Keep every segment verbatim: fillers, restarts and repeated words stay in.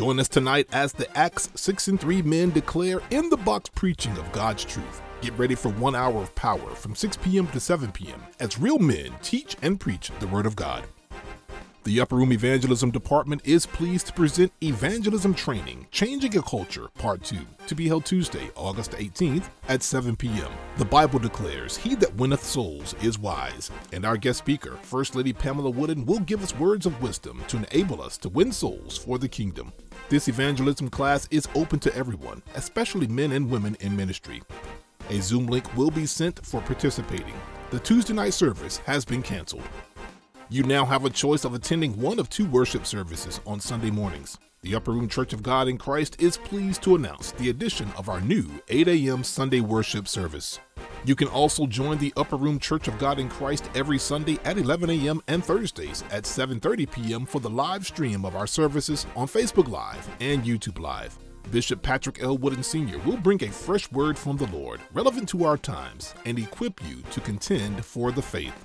Join us tonight as the Acts six and three men declare in the box preaching of God's truth. Get ready for one hour of power from six p m to seven p m as real men teach and preach the Word of God. The Upper Room Evangelism Department is pleased to present Evangelism Training, Changing a Culture, Part two, to be held Tuesday, August eighteenth at seven p m The Bible declares, "He that winneth souls is wise," and our guest speaker, First Lady Pamela Wooden, will give us words of wisdom to enable us to win souls for the kingdom. This evangelism class is open to everyone, especially men and women in ministry. A Zoom link will be sent for participating. The Tuesday night service has been canceled. You now have a choice of attending one of two worship services on Sunday mornings. The Upper Room Church of God in Christ is pleased to announce the addition of our new eight a m Sunday worship service. You can also join the Upper Room Church of God in Christ every Sunday at eleven a m and Thursdays at seven thirty p m for the live stream of our services on Facebook Live and YouTube Live. Bishop Patrick L. Wooden Senior will bring a fresh word from the Lord, relevant to our times, and equip you to contend for the faith.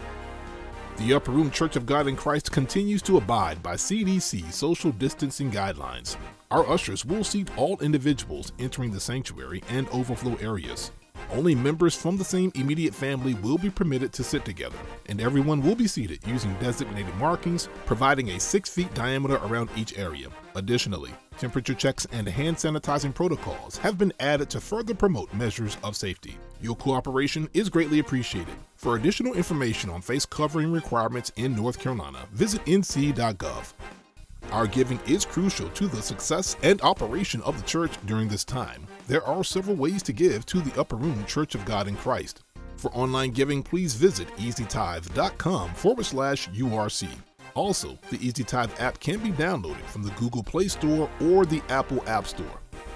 The Upper Room Church of God in Christ continues to abide by C D C social distancing guidelines. Our ushers will seat all individuals entering the sanctuary and overflow areas. Only members from the same immediate family will be permitted to sit together, and everyone will be seated using designated markings, providing a six feet diameter around each area. Additionally, temperature checks and hand sanitizing protocols have been added to further promote measures of safety. Your cooperation is greatly appreciated. For additional information on face covering requirements in North Carolina, visit N C dot gov. Our giving is crucial to the success and operation of the church during this time. There are several ways to give to the Upper Room Church of God in Christ. For online giving, please visit easytithe.com forward slash URC. Also, the EasyTithe app can be downloaded from the Google Play Store or the Apple App Store.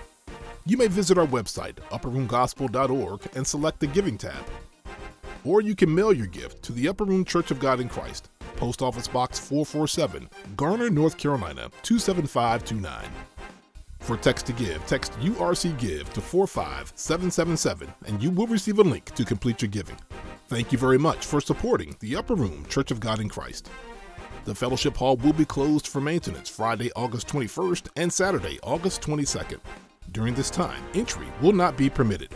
You may visit our website, upper room gospel dot org, and select the Giving tab. Or you can mail your gift to the Upper Room Church of God in Christ, Post Office Box four forty-seven, Garner, North Carolina two seven five two nine. For text to give, text U R C GIVE to four five seven seven seven and you will receive a link to complete your giving. Thank you very much for supporting the Upper Room Church of God in Christ. The Fellowship Hall will be closed for maintenance Friday, August twenty-first and Saturday, August twenty-second. During this time, entry will not be permitted.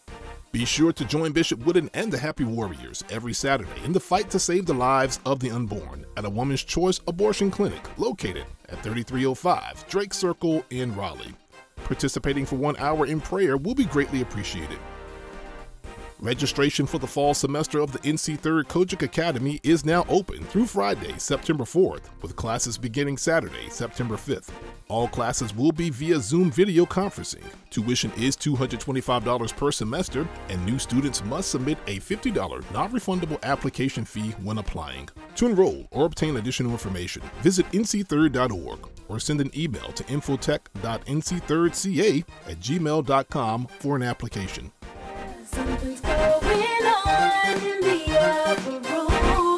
Be sure to join Bishop Wooden and the Happy Warriors every Saturday in the fight to save the lives of the unborn at a Woman's Choice Abortion Clinic located at thirty-three oh five Drake Circle in Raleigh. Participating for one hour in prayer will be greatly appreciated. Registration for the fall semester of the N C third Kojic Academy is now open through Friday, September fourth, with classes beginning Saturday, September fifth. All classes will be via Zoom video conferencing. Tuition is two hundred twenty-five dollars per semester, and new students must submit a fifty dollars non-refundable application fee when applying. To enroll or obtain additional information, visit N C third dot org or send an email to infotech dot n c third c a at gmail dot com for an application. Something's going on in the upper room.